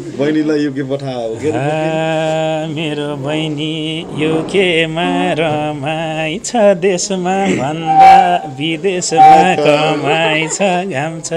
बहिनीलाई युके पठाओ के मेरो बहिनी युकेमा रमाइ छ देशमा भन्दा विदेशमा कमाइ छ घाम छ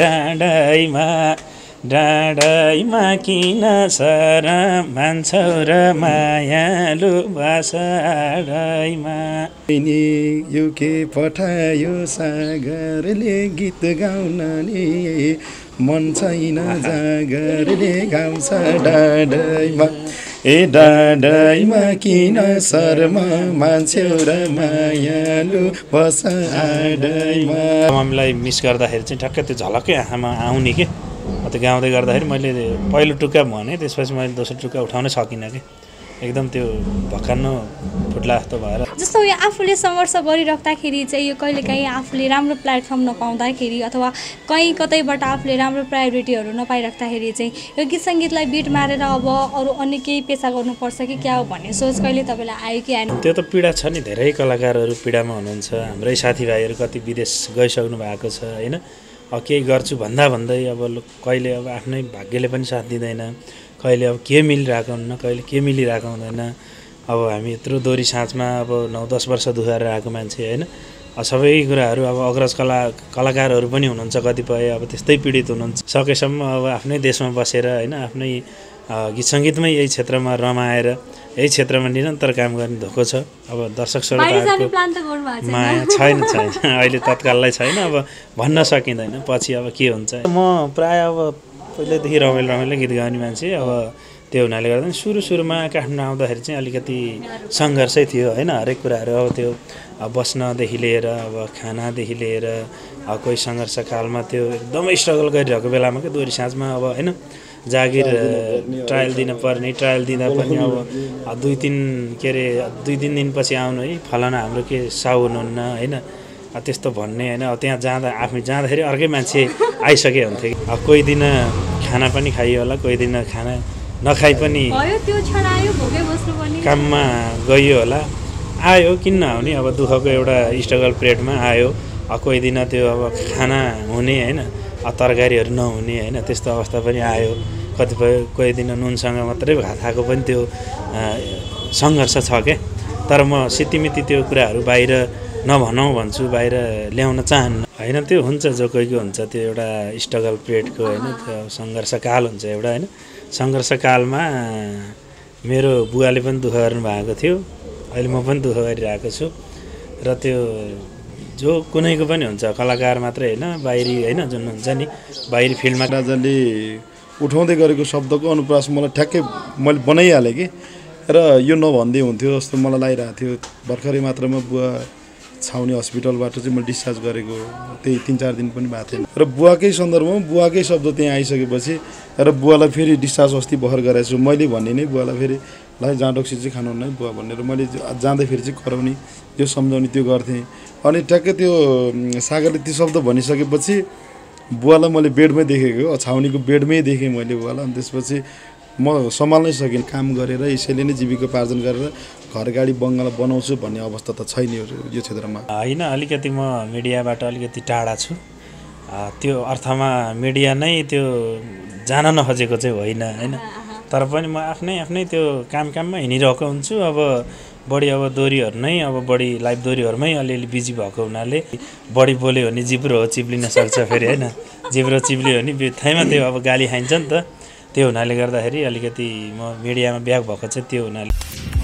डाँडैमा किन सर मान्छौ र मायालु बासाडैमा बहिनी युके पठायो सागरले गीत गाउन नि मन छैन जागरले गाउँछ डाँडैमा डाँडैमा किन शर्मा मान्छे र मायालु बसाडैमा। मम्मीलाई मिस गर्दाखेरि चाहिँ ठ्याक्कै त्यो झलक्कै आँखामा आउने के त्यो गाउँदै गर्दाखेरि मैले पहिलो टुक्का भने त्यसपछि मैले दोस्रो टुक्का उठाउनै सकिनँ कि एकदम त्यो भक्कानो फुट्ला जस्तो भएर। जस्तो यो आफूले सङ्घर्ष गरिराख्दाखेरि चाहिँ यो कहिलेकाहीँ आफूले राम्रो प्लेटफर्म नपाउँदाखेरि अथवा कहीँ कतैबाट आफूले राम्रो प्रायोरिटीहरू नपाइराख्दाखेरि चाहिँ यो गीत सङ्गीतलाई बिट मारेर अब अरू अन्य केही पेसा गर्नुपर्छ कि क्या हो भन्ने सोच कहिले तपाईँलाई आयो कि आएन? त्यो त पीडा छ नि, धेरै कलाकारहरू पीडामा हुनुहुन्छ। हाम्रै साथीभाइहरू कति विदेश गइसक्नु भएको छ होइन। केही गर्छु भन्दै अब कहिले अब आफ्नै भाग्यले पनि साथ दिँदैन, कहिले अब के मिलिरहेको हुन्न, कहिले के मिलिरहेको हुँदैन। अब हामी यत्रो दोहोरी साँझमा अब 9-10 वर्ष दुखाएर आएको मान्छे होइन। सबै कुराहरू अब अग्रज कलाकारहरू पनि हुनुहुन्छ कतिपय अब त्यस्तै पीडित हुनुहुन्छ। सकेसम्म अब आफ्नै देशमा बसेर होइन आफ्नै गीत सङ्गीतमै यही क्षेत्रमा रमाएर यही क्षेत्रमा निरन्तर काम गर्ने धोको छ। अब दर्शक श्रोताहरूको माया छैन अहिले तत्काललाई छैन, अब भन्न सकिँदैन पछि अब के हुन्छ। म प्रायः अब पहिल्यैदेखि रमाइलो गीत गाउने मान्छे। अब त्यो हुनाले गर्दा सुरुमा काठमाडौँ आउँदाखेरि चाहिँ अलिकति सङ्घर्षै थियो होइन। हरेक कुराहरू अब त्यो बस्नदेखि लिएर अब खानादेखि लिएर कोही सङ्घर्षकालमा त्यो एकदमै स्ट्रगल गरिरहेको बेलामा क्या दोहोरी साँझमा अब होइन जागिर ट्रायल दिनुपर्ने, ट्रायल दिँदा पनि अब 2-3 दिनपछि आउनु है फलाना हाम्रो के साउ हुनुहुन्न होइन त्यस्तो भन्ने होइन। अब त्यहाँ जाँदाखेरि अर्कै मान्छे आइसके हुन्थ्यो कि कोही दिन खाना पनि खाइयो होला, कोही दिन खाना नखाइ पनि काममा गइयो होला, आयो किन नआउने अब दुःखको एउटा स्ट्रगल पिरियडमा आयो। कोही दिन त्यो अब खाना हुने होइन तरकारीहरू नहुने होइन त्यस्तो अवस्था पनि आयो। कतिपय कोही दिन नुनसँग मात्रै भात खाएको पनि त्यो सङ्घर्ष छ क्या। तर म सितिमिति त्यो कुराहरू बाहिर नभनौँ भन्छु, बाहिर ल्याउन चाहन्न होइन। त्यो हुन्छ जो कोहीको हुन्छ त्यो एउटा स्ट्रगल पिरियडको होइन त्यो सङ्घर्षकाल हुन्छ एउटा होइन। सङ्घर्षकालमा मेरो बुवाले पनि दुःख गर्नुभएको थियो, अहिले म पनि दुःख गरिरहेको छु। र त्यो जो कुनैको पनि हुन्छ कलाकार मात्रै होइन बाहिरी होइन जुन हुन्छ नि बाहिरी फिल्डमा राजाले उठाउँदै गरेको शब्दको अनुप्रास मलाई ठ्याक्कै मैले बनाइहालेँ कि र यो नभन्दै हुन्थ्यो जस्तो मलाई लागिरहेको थियो। भर्खरै मात्रमा बुवा छाउने हस्पिटलबाट चाहिँ मैले डिस्चार्ज गरेको त्यही 3-4 दिन पनि भएको थिएन। र बुवाकै सन्दर्भमा बुवाकै शब्द त्यहाँ आइसकेपछि र बुवालाई फेरि डिस्चार्ज अस्ति भर्खर गराएको छु मैले भन्ने नै बुवालाई फेरि ल जाँडोक्सी चाहिँ खानुहुन्न है बुवा भनेर मैले जाँदाखेरि चाहिँ कराउने त्यो सम्झाउने त्यो गर्थेँ। अनि ट्याक्कै त्यो सागरले त्यो शब्द भनिसकेपछि बुवालाई मैले बेडमै देखेको, छाउनीको बेडमै देखेँ मैले बुवालाई। अनि त्यसपछि म सम्हाल्नै सकिनँ। काम गरेर यसैले नै जीविकोपार्जन गरेर घर गाडी बङ्गला बनाउँछु भन्ने अवस्था त छैन यो क्षेत्रमा होइन। अलिकति म मिडियाबाट अलिकति टाढा छु। त्यो अर्थमा मिडिया नै त्यो जान नखोजेको चाहिँ होइन होइन। तर पनि म आफ्नै त्यो काममा हिँडिरहेको हुन्छु। अब बढी अब दोहोरीहरू नै अब बढी लाइभ दोहोरीहरूमै अलिअलि बिजी भएको हुनाले बढी बोल्यो भने जिब्रो हो चिप्लिन सक्छ फेरि होइन। जिब्रो चिप्लियो भने बित्थैमा त्यो अब गाली खाइन्छ नि त। त्यो हुनाले गर्दाखेरि अलिकति म मिडियामा ब्याक भएको चाहिँ त्यो हुनाले।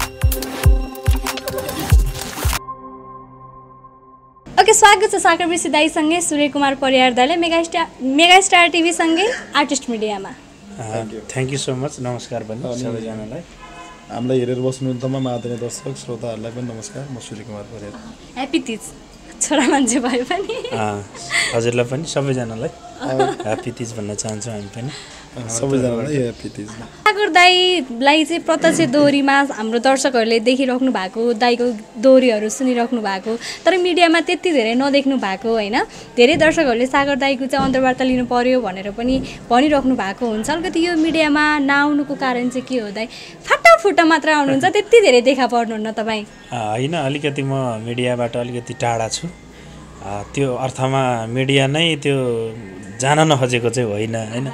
ओके, स्वागत छ सागर बिसी दाईसँगै सूर्य कुमार परियार दाईले मेगा स्टार टिभीसँगै आर्टिस्ट मिडियामा। Thank you so much. नमस्कार पनि सबैजनालाई। हामीलाई हेरेर बस्नु तमाम आदरणीय दर्शक श्रोताहरूलाई पनि नमस्कार। म सूर्य कुमार परियार। ह्याप्पी तीज छोरा मान्छे भए पनि हजुरलाई पनि सबैजनालाई ह्याप्पी तीज भन्न चाहन्छौँ हामी पनि सबैजनालाई ह्याप्पी तीज। सागर दाईलाई चाहिँ प्रत्यक्ष दोहोरीमा हाम्रो दर्शकहरूले देखिराख्नु भएको, दाईको दोहोरीहरू सुनिराख्नु भएको, तर मिडियामा त्यति धेरै नदेख्नु भएको होइन। धेरै दर्शकहरूले सागर दाईको चाहिँ अन्तर्वार्ता लिनु पर्यो भनेर पनि भनिराख्नु भएको हुन्छ। अलिकति यो मिडियामा नआउनुको कारण चाहिँ के हो दाई? फाटाफुट्टा मात्र आउनुहुन्छ, त्यति धेरै देखा पर्नुहुन्न तपाईँ? होइन, अलिकति म मिडियाबाट अलिकति टाढा छु। त्यो अर्थमा मिडिया नै त्यो जान नखोजेको चाहिँ होइन होइन।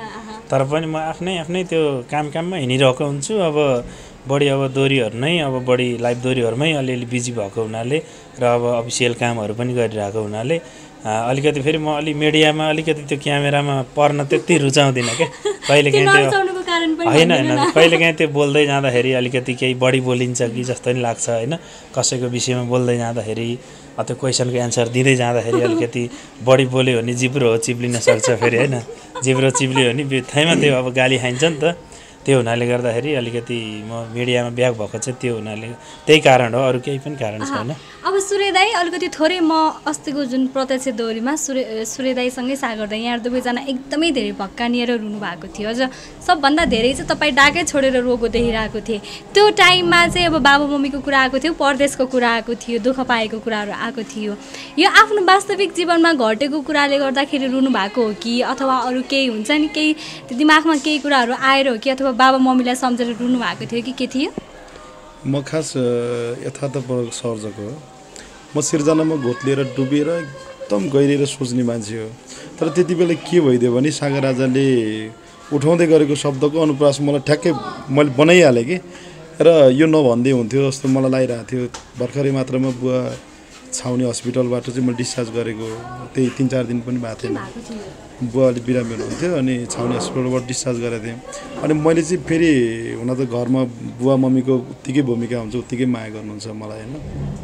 तर पनि म आफ्नै त्यो काममा हिँडिरहेको हुन्छु। अब बढी अब दोहोरीहरू नै अब बढी लाइभ दोहोरीहरूमै अलिअलि बिजी भएको हुनाले र अब अफिसियल कामहरू पनि गरिरहेको हुनाले अलिकति फेरि म मिडियामा अलिकति त्यो क्यामेरामा पर्न त्यति रुचाउँदिनँ क्या। कहिलेकाहीँ त्यो होइन कहिलेकाहीँ त्यो बोल्दै जाँदाखेरि अलिकति केही बढी बोलिन्छ कि जस्तो पनि लाग्छ होइन। कसैको विषयमा बोल्दै जाँदाखेरि त्यो क्वेसनको एन्सर दिँदै जाँदाखेरि अलिकति बढी बोल्यो भने जिब्रो हो चिप्लिन सक्छ फेरि होइन। जिब्रो चिप्लियो भने बित्थैमा त्यो अब गाली खाइन्छ नि त। त्यो हुनाले गर्दाखेरि अलिकति म मिडियामा ब्याक भएको चाहिँ त्यो हुनाले त्यही कारण हो, अरू केही पनि कारण छैन। अब सूर्य दाई अलिकति थोरै म अस्तिको जुन प्रत्यक्ष दोहोरीमा सूर्य दाईसँगै सागर दाई यहाँ दुवैजना एकदमै धेरै भक्कानिएर रुनु भएको थियो। अझ सबभन्दा धेरै चाहिँ तपाईँ डाकै छोडेर रोगो देखिरहेको थिएँ। त्यो टाइममा चाहिँ अब बाबु मम्मीको कुरा आएको थियो, परदेशको कुरा आएको थियो, दुःख पाएको कुराहरू आएको थियो। यो आफ्नो वास्तविक जीवनमा घटेको कुराले गर्दाखेरि रुनु भएको हो कि अथवा अरू केही हुन्छ नि, केही दिमागमा केही कुराहरू आएर हो कि अथवा बाबा मम्मीलाई सम्झेर रुनु भएको थियो कि के थियो? म खास यथार्थपूर्वक सर्जक हो। म सिर्जनामा घोत्लिएर डुबेर एकदम गहिरिएर सोच्ने मान्छे हो। तर त्यति बेला के भइदियो भने सागर राजाले उठाउँदै गरेको शब्दको अनुप्रास मलाई ठ्याक्कै मैले बनाइहालेँ कि र यो नभन्दै हुन्थ्यो जस्तो मलाई लागिरहेको थियो। भर्खरै मात्रमा बुवा छाउने हस्पिटलबाट चाहिँ मैले डिस्चार्ज गरेको त्यही 3-4 दिन पनि भएको थिएन। बुवा अलिक बिरामी हुनुहुन्थ्यो अनि छाउने हस्पिटलबाट डिस्चार्ज गरेको थिएँ। अनि मैले चाहिँ फेरि हुन त घरमा बुवा मम्मीको उत्तिकै भूमिका हुन्छ, उत्तिकै माया गर्नुहुन्छ मलाई होइन।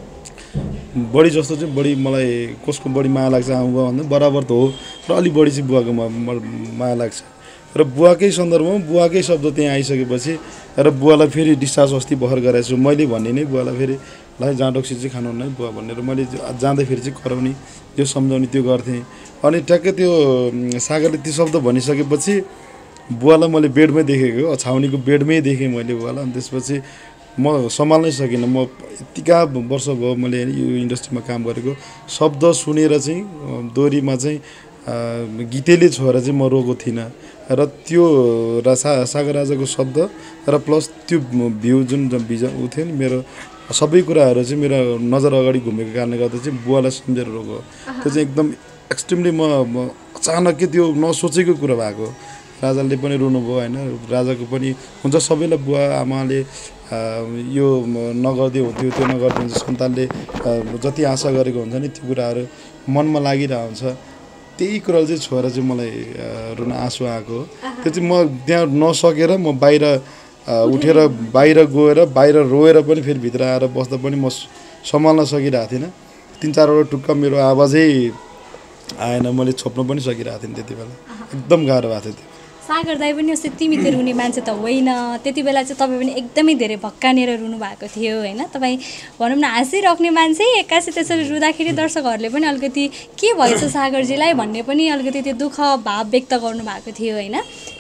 बढी जस्तो चाहिँ बढी मलाई कसको बढी माया लाग्छ आमा बुवा भन्दा बराबर त हो, र अलिक बढी चाहिँ बुवाको माया लाग्छ। र बुवाकै सन्दर्भमा बुवाकै शब्द त्यहाँ आइसकेपछि र बुवालाई फेरि डिस्चार्ज अस्ति भर्खर गराएको छु मैले भन्ने नै बुवालाई फेरि ल जाँडोक्सी चाहिँ खानु नै बुवा भनेर मैले जाँदाखेरि चाहिँ कराउने त्यो सम्झाउने त्यो गर्थेँ। अनि ट्याक्कै त्यो सागरले त्यो शब्द भनिसकेपछि बुवालाई मैले बेडमै देखेको, छाउनीको बेडमै देखेँ मैले बुवालाई। अनि त्यसपछि म सम्हाल्नै सकिनँ। म यतिका वर्ष भयो मैले यो इन्डस्ट्रीमा काम गरेको, शब्द सुनेर चाहिँ दोहोरीमा चाहिँ गीतैले छोएर चाहिँ म रोएको थिइनँ। र त्यो सागर राजाको शब्द र प्लस त्यो भ्यू जुन भिजन ऊ थियो नि मेरो सबै कुराहरू चाहिँ मेरो नजर अगाडि घुमेको कारणले गर्दा चाहिँ बुवालाई सम्झेर रोको। त्यो चाहिँ एकदम एक्सट्रिमली म अचानकै त्यो नसोचेको कुरा भएको। राजाले पनि रुनुभयो होइन, राजाको पनि हुन्छ सबैलाई बुवा आमाले यो नगर्दै हुन्थ्यो त्यो नगर्दै हुन्छ, सन्तानले जति आशा गरेको हुन्छ नि त्यो कुराहरू मनमा लागिरहेको हुन्छ। त्यही कुराले चाहिँ छोएर चाहिँ मलाई रुन आँसु आएको। त्यो चाहिँ म त्यहाँ नसकेर म बाहिर उठेर बाहिर गएर बाहिर रोएर पनि फेरि भित्र आएर बस्दा पनि म सम्हाल्न सकिरहेको थिइनँ। 3-4वटा टुक्का मेरो आवाजै आएन, मैले छोप्न पनि सकिरहेको थिइनँ त्यति बेला। एकदम गाह्रो भएको थियो। सागर दाई पनि यस्तो तिमी त रुने मान्छे त होइन, त्यति बेला चाहिँ तपाईँ पनि एकदमै धेरै भक्कानेर रुनु भएको थियो होइन। तपाईँ भनौँ न हाँसिराख्ने मान्छे, एक्कासी त्यसरी रुँदाखेरि दर्शकहरूले पनि अलिकति के भएछ सागरजीलाई भन्ने पनि अलिकति त्यो दुःख भाव व्यक्त गर्नुभएको थियो होइन।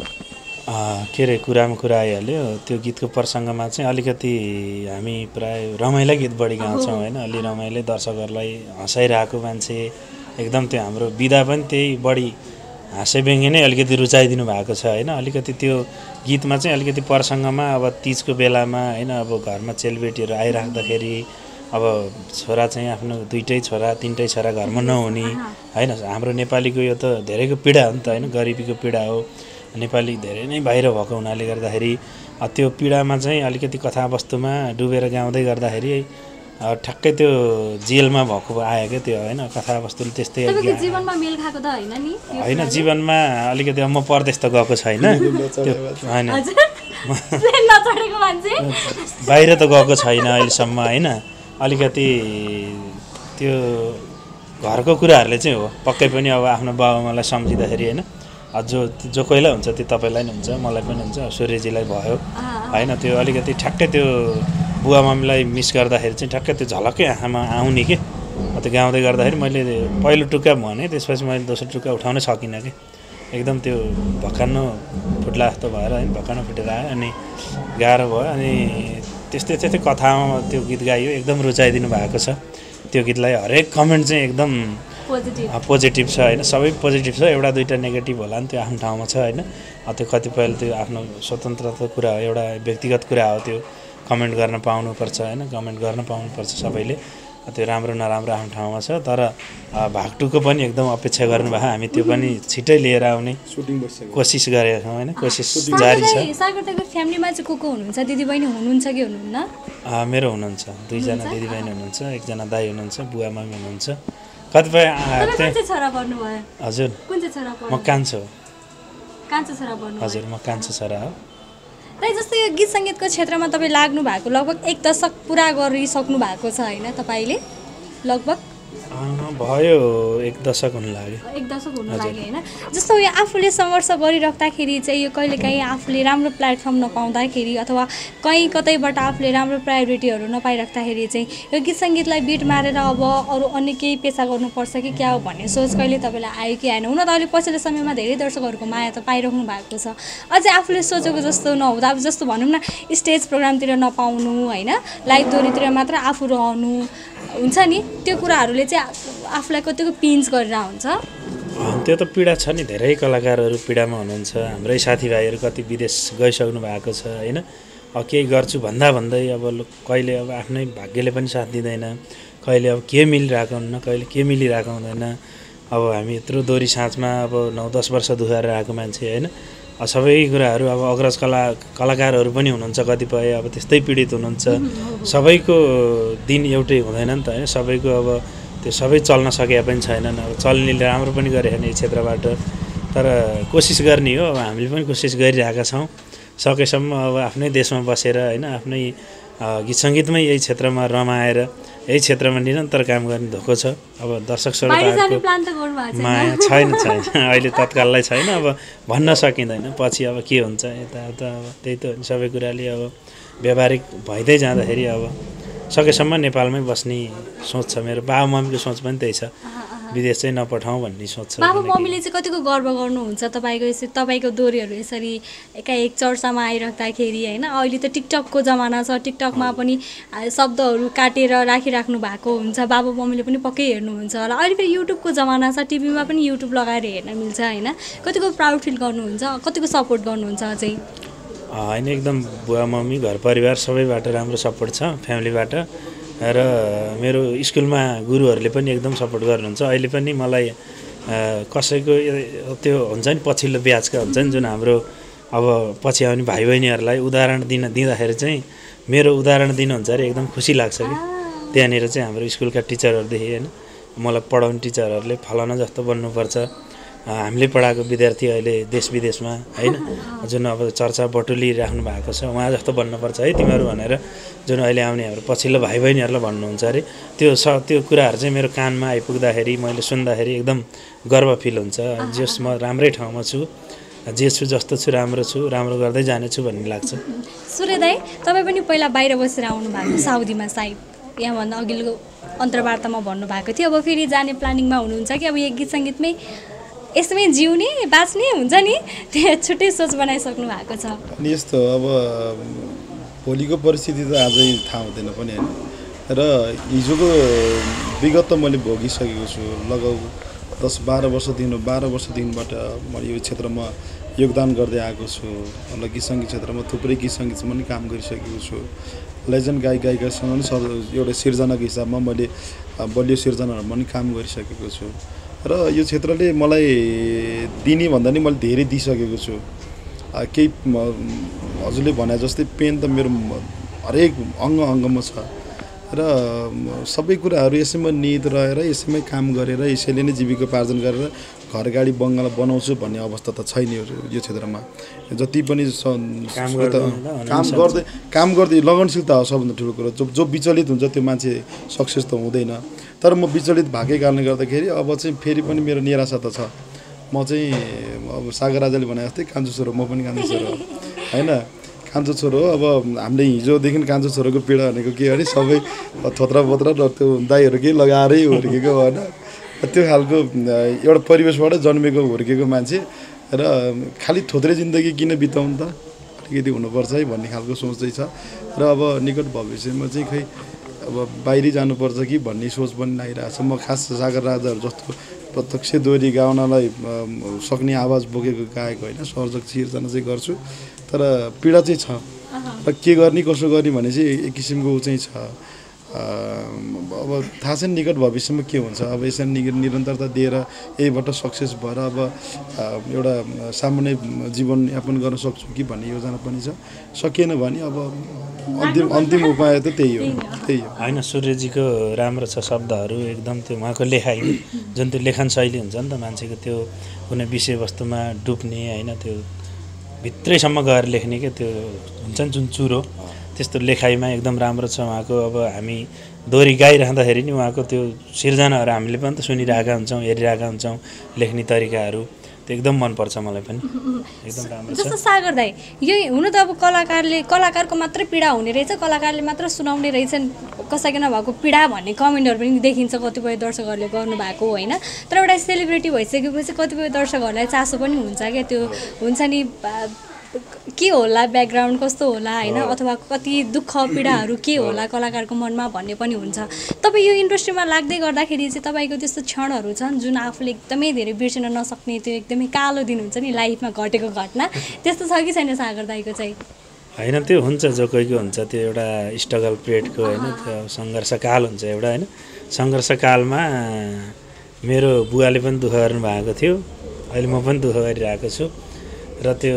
के अरे कुरामा कुरा आइहाल्यो। त्यो गीतको प्रसङ्गमा चाहिँ अलिकति हामी प्राय रमाइलो गीत बढी गाउँछौँ होइन। अलि रमाइलो दर्शकहरूलाई हँसाइरहेको मान्छे एकदम त्यो हाम्रो विधा पनि त्यही बढी हाँसे व्यङ्ग्य नै अलिकति रुचाइदिनु भएको छ होइन। अलिकति त्यो गीतमा चाहिँ अलिकति प्रसङ्गमा अब तिजको बेलामा होइन, अब घरमा चेलीबेटीहरू आइराख्दाखेरि अब छोरा चाहिँ आफ्नो 2टै छोरा 3टै छोरा घरमा नहुने होइन। हाम्रो नेपालीको यो त धेरैको पीडा हो नि त होइन, गरिबीको पीडा हो। नेपाली धेरै नै बाहिर भएको हुनाले गर्दाखेरि त्यो पीडामा चाहिँ अलिकति कथावस्तुमा डुबेर गाउँदै गर्दाखेरि ठ्याक्कै त्यो जेलमा भएको आयो क्या त्यो होइन। कथावस्तुले त्यस्तै जीवनमा मेल खाएको त होइन नि? होइन, जीवनमा अलिकति म परदेश त गएको छैन त्यो होइन, बाहिर त गएको छैन अहिलेसम्म होइन। अलिकति त्यो घरको कुराहरूले चाहिँ हो पक्कै पनि अब आफ्नो बाबुआमालाई सम्झिँदाखेरि होइन, जो कोहीलाई हुन्छ त्यो तपाईँलाई नि हुन्छ, मलाई पनि हुन्छ, सूर्यजीलाई भयो होइन। त्यो अलिकति ठ्याक्कै त्यो बुवा मम्मीलाई मिस गर्दाखेरि चाहिँ ठ्याक्कै त्यो झलक्कै आँखामा आउने कि त्यो गाउँदै गर्दाखेरि मैले पहिलो टुक्का भने त्यसपछि मैले दोस्रो टुक्का उठाउन सकिनँ कि एकदम त्यो भक्कानो फुट्ला जस्तो भएर होइन, भक्कानो फुटेर आयो अनि गाह्रो भयो। अनि त्यस्तै कथामा त्यो गीत गाइयो, एकदम रुचाइदिनु भएको छ त्यो गीतलाई। हरेक कमेन्ट चाहिँ एकदम पोजिटिभ छ होइन, सबै पोजिटिभ छ, एउटा दुईवटा नेगेटिभ होला नि त्यो आफ्नो ठाउँमा छ होइन। त्यो कतिपयले त्यो आफ्नो स्वतन्त्रताको कुरा हो, एउटा व्यक्तिगत कुरा हो, त्यो कमेन्ट गर्न पाउनुपर्छ होइन, कमेन्ट गर्न पाउनुपर्छ सबैले। त्यो राम्रो नराम्रो आफ्नो ठाउँमा छ। तर भाग 2 को पनि एकदम अपेक्षा गर्नुभयो, हामी त्यो पनि छिट्टै लिएर आउने कोसिस गरेका छौँ होइन, कोसिस जारी छ। सागर दाइको फ्यामिलीमा चाहिँ को हुनुहुन्छ? दिदीबहिनी हुनुहुन्छ कि हुनुहुन्न? मेरो हुनुहुन्छ, 2 जना दिदीबहिनी हुनुहुन्छ, 1 जना दाइ हुनुहुन्छ, बुवा मम्मी हुनुहुन्छ, कतिपय हजुर म कान्छो हो। हजुर म कान्छो छोरा हो। दाइ जस्तै यो गीत सङ्गीतको क्षेत्रमा तपाईँ लाग्नु भएको लगभग 1 दशक पुरा गरिसक्नु भएको छ होइन तपाईँले? लगभग भयो 1 दशक हुन लाग्यो। 1 दशक हुन लाग्यो होइन। जस्तो यो आफूले सङ्घर्ष गरिराख्दाखेरि चाहिँ यो कहिलेकाहीँ आफूले राम्रो प्लेटफर्म नपाउँदाखेरि अथवा कहीँ कतैबाट आफूले राम्रो प्रायोरिटीहरू नपाइराख्दाखेरि चाहिँ यो गीत सङ्गीतलाई बिट मारेर अब अरू अन्य केही पेसा गर्नुपर्छ कि क्या हो भन्ने सोच कहिले तपाईँलाई आयो कि आएन? हुन त अहिले पछिल्लो समयमा धेरै दर्शकहरूको माया त पाइराख्नु भएको छ, अझै आफूले सोचेको जस्तो नहुँदा अब जस्तो भनौँ न स्टेज प्रोग्रामतिर नपाउनु होइन, लाइभ दोहोरीतिर मात्र आफू रहनु हुन्छ नि, त्यो कुराहरूले चाहिँ आफूलाई कतिको पिन्च गरेर हुन्छ। त्यो त पीडा छ नि, धेरै कलाकारहरू पीडामा हुनुहुन्छ। हाम्रै साथीभाइहरू कति विदेश गइसक्नु भएको छ होइन। केही गर्छु भन्दै अब कहिले अब आफ्नै भाग्यले पनि साथ दिँदैन, कहिले अब के मिलिरहेको हुन्न, कहिले के मिलिरहेको हुँदैन। अब हामी यत्रो दोहोरी साँझमा अब 9-10 वर्ष दुखाएर आएको मान्छे होइन। सबै कुराहरू अब अग्रज कलाकारहरू पनि हुनुहुन्छ, कतिपय अब त्यस्तै पीडित हुनुहुन्छ। सबैको दिन एउटै हुँदैन नि त होइन, सबैको अब त्यो सबै चल्न सकेका पनि छैनन्। अब चल्ने राम्रो पनि गरेको छैन यो क्षेत्रबाट, तर कोसिस गर्ने हो। अब हामीले पनि कोसिस गरिरहेका छौँ सकेसम्म। अब आफ्नै देशमा बसेर होइन, आफ्नै गीत सङ्गीतमै यही क्षेत्रमा रमाएर यही क्षेत्रमा निरन्तर काम गर्ने धोको छ। अब दर्शक श्रोताहरूको माया छैन अहिले तत्काललाई छैन, अब भन्न सकिँदैन पछि अब के हुन्छ यताउता। अब त्यही त सबै कुराले अब व्यावहारिक भइँदै जाँदाखेरि अब सकेसम्म नेपालमै बस्ने सोच छ मेरो। बाबा मम्मीको सोच पनि त्यही छ, विदेश चाहिँ नपठाउँ भन्ने सोच छ। बाबा मम्मीले चाहिँ कतिको गर्व गर्नुहुन्छ तपाईँको दोहोरीहरू यसरी एकाएक चर्चामा आइराख्दाखेरि होइन? अहिले त टिकटकको जमाना छ, टिकटकमा पनि शब्दहरू काटेर राखिराख्नु भएको हुन्छ, बाबा मम्मीले पनि पक्कै हेर्नुहुन्छ होला। अहिले फेरि युट्युबको जमाना छ, टिभीमा पनि युट्युब लगाएर हेर्न मिल्छ होइन? कतिको प्राउड फिल गर्नुहुन्छ, कतिको सपोर्ट गर्नुहुन्छ अझै? होइन, एकदम बुवा मम्मी घर परिवार सबैबाट राम्रो सपोर्ट छ, फ्यामिलीबाट। र मेरो स्कुलमा गुरुहरूले पनि एकदम सपोर्ट गर्नुहुन्छ। अहिले पनि मलाई कसैको त्यो हुन्छ नि पछिल्लो ब्याजका हुन्छ नि जुन हाम्रो अब पछि आउने भाइ बहिनीहरूलाई उदाहरण दिँदाखेरि चाहिँ मेरो उदाहरण दिनुहुन्छ अरे एकदम खुसी लाग्छ कि। त्यहाँनिर चाहिँ हाम्रो स्कुलका टिचरहरूदेखि होइन, मलाई पढाउने टिचरहरूले फलाना जस्तो बन्नुपर्छ, हामीले पढाएको विद्यार्थी अहिले देश विदेशमा होइन जुन अब चर्चा बटुलिराख्नु भएको छ, उहाँ जस्तो बन्नुपर्छ है तिमीहरू भनेर जुन अहिले आउने हाम्रो पछिल्लो भाइ बहिनीहरूलाई भन्नुहुन्छ अरे। त्यो कुराहरू चाहिँ मेरो कानमा आइपुग्दाखेरि मैले सुन्दाखेरि एकदम गर्व फिल हुन्छ। जस म राम्रै ठाउँमा छु, जे छु जस्तो छु, राम्रो गर्दै जानेछु भन्ने लाग्छ। सूर्य दाइ, तपाईँ पनि पहिला बाहिर बसेर आउनु भएको साउदीमा, सायद यहाँभन्दा अघिल्लो अन्तर्वार्तामा भन्नुभएको थियो। अब फेरि जाने प्लानिङमा हुनुहुन्छ कि अब यो गीत सङ्गीतमै यसमै जिउने बाँच्ने हुन्छ नि, त्यो छुट्टै सोच बनाइसक्नु भएको छ? अनि यस्तो अब भोलिको परिस्थिति त आजै थाहा हुँदैन पनि होइन। र हिजोको विगत त मैले भोगिसकेको छु। लगभग 10-12 वर्षदेखिबाट म यो क्षेत्रमा योगदान गर्दै आएको छु। गीत सङ्गीत क्षेत्रमा थुप्रै गीत सङ्गीतमा पनि काम गरिसकेको छु। लेजेन्ड गायिकासँग पनि एउटा सिर्जनाको हिसाबमा मैले बलियो सिर्जनाहरूमा पनि काम गरिसकेको छु। र यो क्षेत्रले मलाई दिने भन्दा नि मैले धेरै दिइसकेको छु। केही हजुरले भने जस्तै पेन त मेरो हरेक अङ्गमा छ र सबै कुराहरू यसैमा निहित रहेर यसैमै काम गरेर यसैले नै जीविकोपार्जन गरेर घर गाडी बङ्गला बनाउँछु भन्ने अवस्था त छैन यो क्षेत्रमा। जति पनि काम गर्दै लगनशीलता हो सबभन्दा ठुलो कुरो। जो विचलित हुन्छ त्यो मान्छे सक्सेस त हुँदैन। तर म विचलित भएकै कारणले गर्दाखेरि अब चाहिँ फेरि पनि मेरो निराशा त छ। म चाहिँ अब सागर राजाले भने जस्तै कान्छो छोरो, म पनि कान्छो छोरो होइन, कान्छो छोरो हो। अब हामीले हिजोदेखि कान्छो छोरोको पीडा भनेको के भने सबै थोत्रा बोत्रा र त्यो दाईहरू केही लगाएरै हुर्केको होइन, त्यो खालको एउटा परिवेशबाट जन्मेको हुर्केको मान्छे र खालि थोत्रे जिन्दगी किन बिताउनु त, अलिकति हुनुपर्छ है भन्ने खालको सोच चाहिँ छ। र अब निकट भविष्यमा चाहिँ खै अब बाहिरी जानुपर्छ कि भन्ने सोच पनि लागिरहेको छ। म खास सागर राजाहरू जस्तो प्रत्यक्ष दोहोरी गाउनलाई सक्ने आवाज बोकेको गायक होइन, सर्जक सिर्जना चाहिँ गर्छु। तर पीडा चाहिँ छ र के गर्ने कसो गर्ने भने चाहिँ एक किसिमको चाहिँ छ। अब थाहा छैन निकट भविष्यमा के हुन्छ। अब यसरी निरन्तरता दिएर यहीबाट सक्सेस भएर अब एउटा सामान्य जीवनयापन गर्न सक्छु कि भन्ने योजना पनि छ। सकिएन भने अब अन्तिम उपाय त त्यही हो। होइन, सूर्यजीको राम्रो छ शब्दहरू एकदम, त्यो उहाँको लेखाइ जुन त्यो लेखन शैली हुन्छ नि त मान्छेको, त्यो कुनै विषयवस्तुमा डुब्ने होइन, त्यो भित्रैसम्म गएर लेख्ने क्या, त्यो हुन्छ नि जुन चुरो, त्यस्तो लेखाइमा एकदम राम्रो छ उहाँको। अब हामी दोहोरी गाइरहँदाखेरि नि उहाँको त्यो सिर्जनाहरू हामीले पनि त सुनिरहेका हुन्छौँ, हेरिरहेका हुन्छौँ, लेख्ने तरिकाहरू त्यो एकदम मनपर्छ मलाई पनि, एकदम राम्रो छ। जस्तो सागर दाइ, यही हुनु त अब कलाकारको मात्रै पीडा हुने रहेछ, कलाकारले मात्र सुनाउने रहेछन्, कसैको नभएको पीडा भन्ने कमेन्टहरू पनि देखिन्छ कतिपय दर्शकहरूले गर्नुभएको होइन। तर एउटा सेलिब्रिटी भइसकेपछि कतिपय दर्शकहरूलाई चासो पनि हुन्छ क्या, त्यो हुन्छ नि के होला ब्याकग्राउन्ड कस्तो होला होइन, अथवा कति दुःख पीडाहरू के होला कलाकारको मनमा भन्ने पनि हुन्छ। तपाईँ यो इन्डस्ट्रीमा लाग्दै गर्दाखेरि चाहिँ तपाईँको त्यस्तो क्षणहरू छन् जुन आफूले एकदमै धेरै बिर्सिन नसक्ने, त्यो एकदमै कालो दिन हुन्छ नि लाइफमा घटेको घटना, त्यस्तो छ कि छैन सागर दाइको चाहिँ? होइन, त्यो हुन्छ, जो कोहीको हुन्छ त्यो एउटा स्ट्रगल पिरियडको होइन, त्यो सङ्घर्षकाल हुन्छ एउटा होइन। सङ्घर्षकालमा मेरो बुवाले पनि दुःख गर्नुभएको थियो, अहिले म पनि दुःख गरिरहेको छु। र त्यो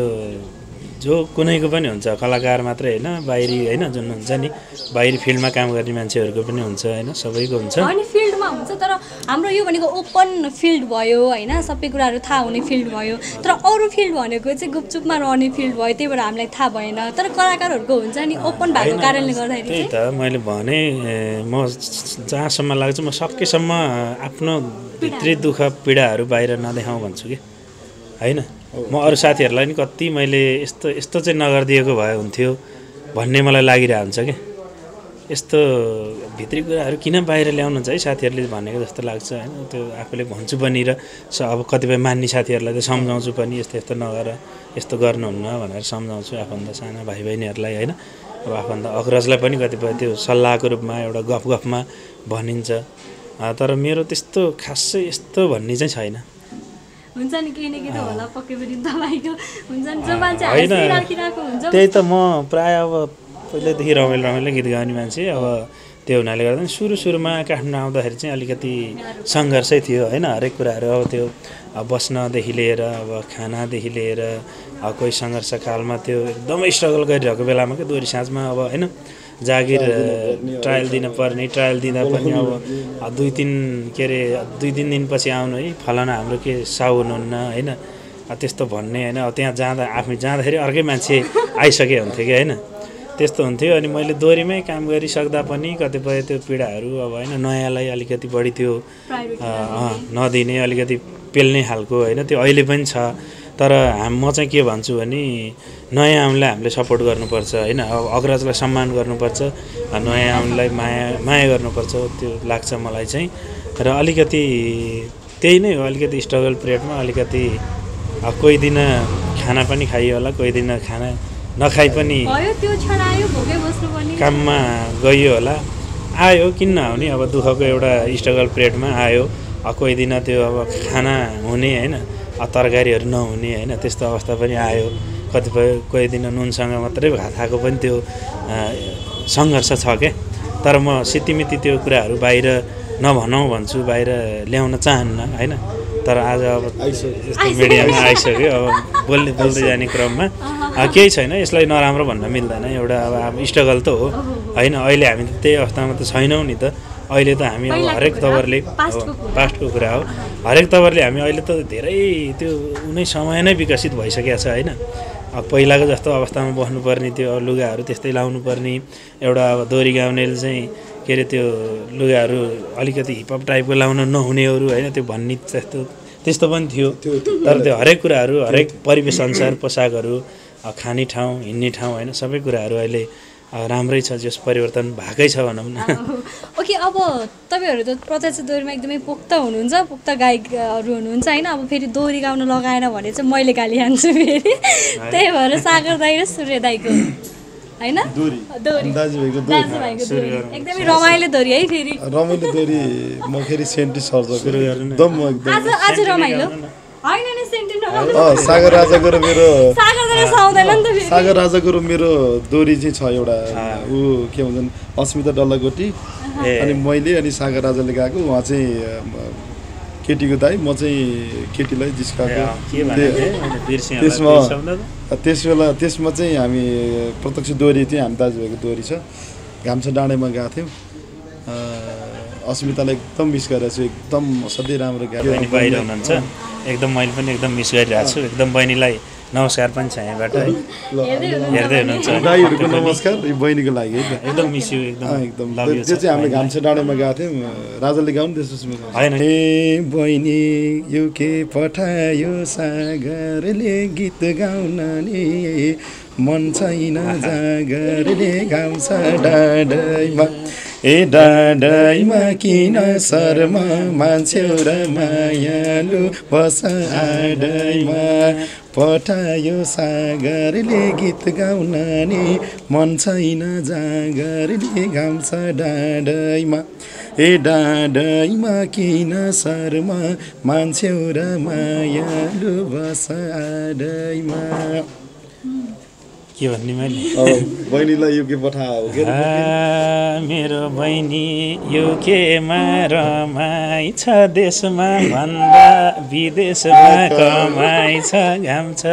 जो कुनैको पनि हुन्छ, कलाकार मात्रै होइन, बाहिरी होइन जुन हुन्छ नि बाहिरी फिल्डमा काम गर्ने मान्छेहरूको पनि हुन्छ होइन, सबैको हुन्छ। होइन फिल्डमा हुन्छ, तर हाम्रो यो भनेको ओपन फिल्ड भयो होइन, सबै कुराहरू थाहा हुने फिल्ड भयो। तर अरू फिल्ड भनेको चाहिँ गुपचुपमा रहने फिल्ड भयो, त्यही भएर हामीलाई थाहा भएन। तर कलाकारहरूको हुन्छ नि ओपन भएको कारणले गर्दाखेरि त्यही त मैले भने, म जहाँसम्म लाग्छ म सकेसम्म आफ्नो भित्री दुःख पीडाहरू बाहिर नदेखाउँ भन्छु कि होइन। म अरू साथीहरूलाई नि कति मैले यस्तो चाहिँ नगरिदिएको भए हुन्थ्यो भन्ने मलाई लागिरहेको हुन्छ क्या। यस्तो भित्री कुराहरू किन बाहिर ल्याउनुहुन्छ है साथीहरूले भनेको जस्तो लाग्छ होइन। त्यो आफूले भन्छु पनि र अब कतिपय मान्ने साथीहरूलाई त सम्झाउँछु पनि, यस्तो यस्तो नगर, यस्तो गर्नुहुन्न भनेर सम्झाउँछु आफन्त साना भाइ बहिनीहरूलाई होइन। अब आफन्त अग्रजलाई पनि कतिपय त्यो सल्लाहको रूपमा एउटा गफमा भनिन्छ। तर मेरो त्यस्तो खासै यस्तो भन्ने चाहिँ छैन। हुन्छ नि केही न केही त होला पक्कै पनि तपाईँको हुन्छ नि, जो मान्छे हाँसिराखिरहेको हुन्छ। त्यही त म प्रायः अब पहिल्यैदेखि रमाइलो गीत गाउने मान्छे। अब त्यो हुनाले गर्दा सुरुमा काठमाडौँ आउँदाखेरि चाहिँ अलिकति सङ्घर्षै थियो होइन। हरेक कुराहरू अब त्यो बस्नदेखि लिएर अब खानादेखि लिएर कोही सङ्घर्षकालमा त्यो एकदमै स्ट्रगल गरिरहेको बेलामा क्या दोहोरी साँझमा अब होइन जागिर ट्रायल दिनुपर्ने, ट्रायल दिँदा पनि अब 2-3 दिनपछि आउनु है फलाना हाम्रो के साउ हुनुहुन्न होइन, त्यस्तो भन्ने होइन। अब त्यहाँ आफै जाँदाखेरि अर्कै मान्छे आइसके हुन्थ्यो कि होइन, त्यस्तो हुन्थ्यो। अनि मैले दोहोरीमै काम गरिसक्दा पनि कतिपय त्यो पीडाहरू अब होइन नयाँलाई अलिकति बढी त्यो नदिने, अलिकति पेल्ने खालको होइन, त्यो अहिले पनि छ। तर म चाहिँ के भन्छु भने नयाँ आउनेलाई हामीले सपोर्ट गर्नुपर्छ होइन। अब अग्रजलाई सम्मान गर्नुपर्छ, नयाँ आउनेलाई माया गर्नुपर्छ, त्यो लाग्छ मलाई चाहिँ। र अलिकति त्यही नै हो, अलिकति स्ट्रगल पिरियडमा अलिकति कोही दिन खाना पनि खाइयो होला, कोही दिन खाना नखाइ पनि काममा गइयो होला, आयो किन नआउने। अब दुःखको एउटा स्ट्रगल पिरियडमा आयो, कोही दिन त्यो अब खाना हुने होइन, तरकारीहरू नहुने होइन, त्यस्तो अवस्था पनि आयो। कतिपय कोही दिन नुनसँग मात्रै भात खाएको पनि त्यो सङ्घर्ष छ क्या। तर म सितिमिति त्यो कुराहरू बाहिर नभनौँ भन्छु, बाहिर ल्याउन चाहन्न होइन। तर आज अब यस्तो मिडियामा आइसक्यो, अब बोल्दै जाने क्रममा केही छैन, यसलाई नराम्रो भन्न मिल्दैन। एउटा अब स्ट्रगल त हो होइन। अहिले हामी त्यही अवस्थामा त छैनौँ नि त। अहिले त हामी अब हरेक तवरले पास्टको कुरा हो, हरेक तवरले हामी अहिले त धेरै त्यो उनै समय नै विकसित भइसकेको छ होइन। पहिलाको जस्तो अवस्थामा बस्नुपर्ने, त्यो लुगाहरू त्यस्तै लाउनुपर्ने, एउटा अब दोहोरी गाउनेले चाहिँ के अरे त्यो लुगाहरू अलिकति हिपहप टाइपको लाउन नहुनेहरू होइन, त्यो भन्ने त्यस्तो पनि थियो। तर त्यो हरेक कुराहरू हरेक परिवेश अनुसार पोसाकहरू, खाने ठाउँ, हिँड्ने ठाउँ होइन, सबै कुराहरू अहिले राम्रै छ, जस परिवर्तन भएकै छ भनौँ न। ओके, अब तपाईँहरू त प्रत्यक्ष दोहोरीमा एकदमै पोख्त हुनुहुन्छ, पोख्त गायकहरू हुनुहुन्छ होइन। अब फेरि दोहोरी गाउन लगाएन भने चाहिँ मैले गाली हान्छु फेरि, त्यही भएर सागर दाई र सूर्य दाईको होइन दाजुभाइको एकदमै रमाइलो दोहोरी है। फेरि रमाइलो दोहोरी म फेरि सेन्टी सर्जको एकदम आज रमाइलो होइन नि सेन्टी सागर राजाको र मेरो साउदैन नि त फेरि। सागर राजाको र मेरो दोहोरी चाहिँ छ एउटा ऊ के भन्छन् अस्मिता डल्लाकोटी अनि मैले अनि सागर राजाले गाएको उहाँ चाहिँ केटीको दाइ म चाहिँ केटीलाई जिस्काएको त्यसमा चाहिँ हामी प्रत्यक्ष दोहोरी थियो हामी दाजुभाइको दोहोरी छ घाम्सा डाँडेमा गएको थियौँ अस्मितालाई एकदम मिस गरेको छु एकदम असाध्यै राम्रो गाएको बहिनी बाहिर हुनुहुन्छ एकदम मैले पनि एकदम मिस गरिरहेको छु एकदम बहिनीलाई नमस्कार पनि छ यहाँबाट है हेर्दै हुनुहुन्छ दाइहरूको नमस्कार यो बहिनीको लागि है एकदम मिस यु एकदम लभ यु त्यो चाहिँ हामीले घाम्सा डाँडेमा गएको थियौँ राजाले गाउनु त्यसपछि हैन ए बहिनी यो के पठायो सागरले गीत गाउन नि मन छैन जागरले घाम्सा डाँडैमा ए डाँडैमा किन शर्मा मान्छे र मायालु बस आडैमा पठायो सागरले गीत गाउन नि मन छैन जागरले घाम्सा डाँडैमा ए डाँडैमा किन शर्मा मान्छे र मायालु बस आडैमा के भन्ने मैले बहिनीलाई यो के पठाओ मेरो बहिनी युकेमा रमाइ छ देशमा भन्दा विदेशमा कमाइ छ घाम छ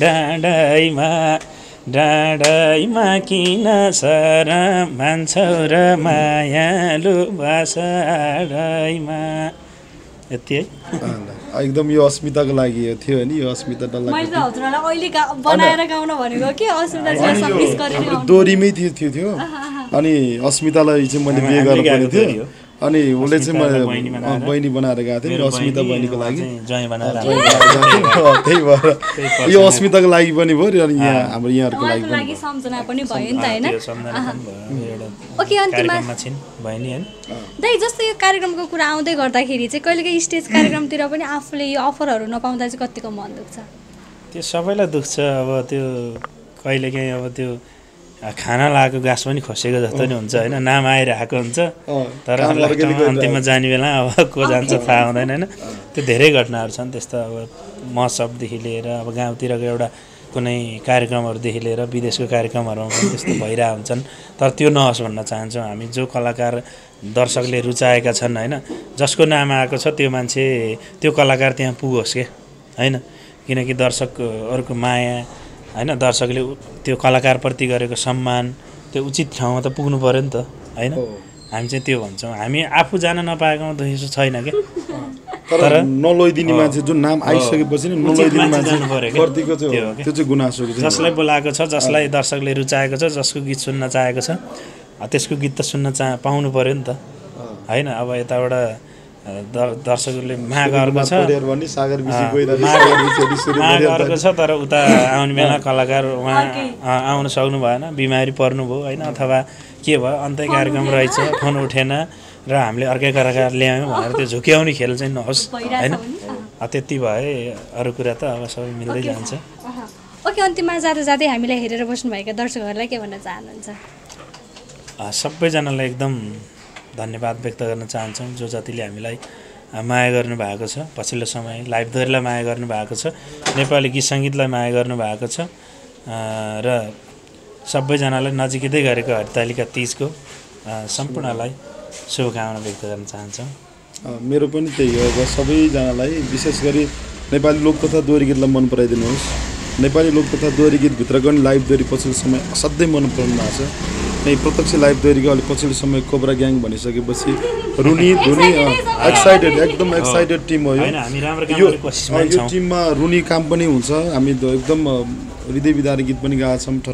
डाँडैमा किन सर मान्छौ र मायालु बासाडैमा यति है एकदम यो अस्मिताको लागि थियो नि यो अस्मिता डल्ला मैले त हजुरलाई अहिले बनाएर गाउन भनेको के अस्मितालाई सब्मिस गरेर दोरीमै थियो अनि अस्मितालाई चाहिँ मैले बिहे गरेर पनि थियो अनि उसले चाहिँ बहिनी बनाएर गएको थिएँ अस्मिता बहिनीको लागि जय बनाएर त्यही भएर यो अस्मिताको लागि पनि भयो अनि यहाँ हाम्रो यहाँहरूको लागि सम्झना पनि भयो नि त हैन ओके अन्तिममा बहिनी हैन दाइ जस्तो यो कार्यक्रमको कुरा आउँदै गर्दाखेरि चाहिँ कहिलेकाहीँ स्टेज कार्यक्रमतिर पनि आफूले यो अफरहरू नपाउँदा चाहिँ कतिको मन दुख्छ त्यो सबैलाई दुख्छ अब त्यो कहिलेकाहीँ अब त्यो खाना लागेको घाँस पनि खोसेको जस्तो नि हुन्छ होइन नाम आइरहेको हुन्छ तर अन्तिममा जाने बेला अब को जान्छ थाहा हुँदैन होइन त्यो धेरै घटनाहरू छन् त्यस्तो अब महोत्सवदेखि लिएर अब गाउँतिरको एउटा कुनै कार्यक्रमहरूदेखि लिएर विदेशको कार्यक्रमहरूमा पनि त्यस्तो भइरहेको हुन्छन् तर त्यो नहोस् भन्न चाहन्छौँ हामी जो कलाकार दर्शकले रुचाएका छन् होइन जसको नाम आएको छ त्यो मान्छे त्यो कलाकार त्यहाँ पुगोस् के होइन किनकि दर्शकहरूको माया होइन दर्शकले त्यो कलाकारप्रति गरेको सम्मान त्यो उचित ठाउँमा त पुग्नु पऱ्यो नि त होइन हामी चाहिँ त्यो भन्छौँ हामी आफू जान नपाएकोमा दुःखी छैन क्या तर नलैदिने मान्छे जुन नाम आइसकेपछि नि नलैदिने मान्छे प्रतिको त्यो चाहिँ गुनासो जसलाई बोलाएको छ जसलाई दर्शकले रुचाएको छ जसको गीत सुन्न चाहेको छ त्यसको गीत त सुन्न पाउनु पऱ्यो नि त होइन अब यताबाट दर्शकहरूले माग अर्को छ माग अर्को छ तर उता आउने बेला कलाकार उहाँ आउन सक्नु भएन बिमारी पर्नुभयो होइन अथवा के भयो अन्तै कार्यक्रम रहेछ फोन उठेन र हामीले अर्कै कलाकार ल्यायौँ भनेर त्यो झुक्याउने खेल चाहिँ नहोस् होइन त्यति भए अरू कुरा त अब सबै मिल्दै जान्छ ओके अन्तिममा जाँदा जाँदै हामीलाई हेरेर बस्नुभएका दर्शकहरूलाई के भन्न चाहनुहुन्छ सबैजनालाई एकदम धन्यवाद व्यक्त गर्न चाहन्छौँ जो जतिले हामीलाई माया गर्नुभएको छ पछिल्लो समय लाइभ दोहोरीलाई माया गर्नुभएको छ नेपाली गीत सङ्गीतलाई माया गर्नुभएको छ र सबैजनालाई नजिकै गरेको हरितालिका तीजको सम्पूर्णलाई शुभकामना व्यक्त गर्न चाहन्छौँ मेरो पनि त्यही हो अब सबैजनालाई विशेष गरी नेपाली लोक तथा दोहोरी गीतलाई मन पराइदिनुहोस् नेपाली लोक तथा दोहोरी गीतभित्रको पनि लाइभ दोहोरी पछिल्लो समय असाध्यै मन पराउनु भएको छ नै प्रत्यक्ष लाइभ दोहोरीको अलिक पछिल्लो समय कोब्रा ग्याङ भनिसकेपछि रुनी धुनी एक्साइटेड एकदम एक्साइटेड टिम हो यो टिममा रुनी काम पनि हुन्छ हामी एकदम हृदय विदारी गीत पनि गाएका छौँ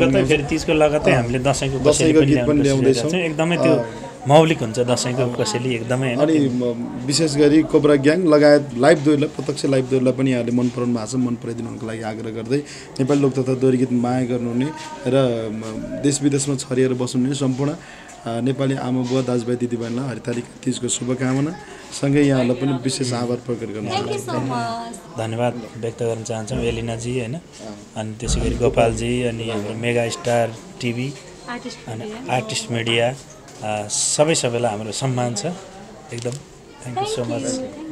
दसैँको गीत पनि ल्याउँदैछौँ एकदमै त्यो मौलिक हुन्छ दसैँको कसैले एकदमै अनि विशेष गरी कोब्रा ग्याङ लगायत लाइभ दोहोरीलाई प्रत्यक्ष लाइभ दोहोरीलाई पनि यहाँले मन पराउनु भएको छ मन पराइदिनुको लागि आग्रह गर्दै नेपाली लोक तथा दोहोरी गीत माया गर्नुहुने र देश विदेशमा छरिएर बस्नुहुने सम्पूर्ण नेपाली आमा बुवा दाजुभाइ दिदीबहिनीलाई हरितालिका तीजको शुभकामना सँगै यहाँलाई पनि विशेष आभार प्रकट गर्न धन्यवाद व्यक्त गर्न चाहन्छौँ एलिनाजी होइन अनि त्यसै गरी गोपालजी अनि हाम्रो मेगा स्टार टिभी अनि आर्टिस्ट मिडिया सबैलाई हाम्रो सम्मान छ एकदम थ्याङ्क यू सो मच